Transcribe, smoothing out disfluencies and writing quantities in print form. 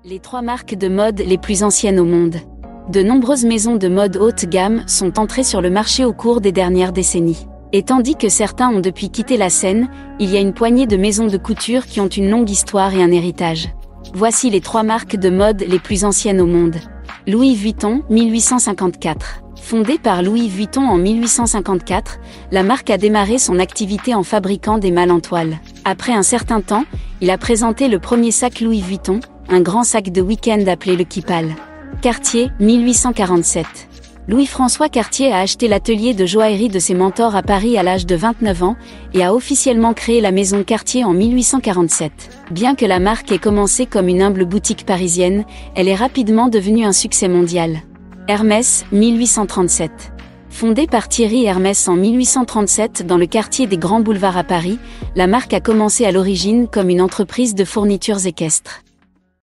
Les 3 marques de mode les plus anciennes au monde. De nombreuses maisons de mode haute gamme sont entrées sur le marché au cours des dernières décennies. Et tandis que certains ont depuis quitté la scène, il y a une poignée de maisons de couture qui ont une longue histoire et un héritage. Voici les 3 marques de mode les plus anciennes au monde. Louis Vuitton, 1854. Fondée par Louis Vuitton en 1854, la marque a démarré son activité en fabriquant des malles en toile. Après un certain temps, il a présenté le premier sac Louis Vuitton, un grand sac de week-end appelé le Kipal. Cartier, 1847. Louis-François Cartier a acheté l'atelier de joaillerie de ses mentors à Paris à l'âge de 29 ans et a officiellement créé la maison Cartier en 1847. Bien que la marque ait commencé comme une humble boutique parisienne, elle est rapidement devenue un succès mondial. Hermès, 1837. Fondée par Thierry Hermès en 1837 dans le quartier des Grands Boulevards à Paris, la marque a commencé à l'origine comme une entreprise de fournitures équestres.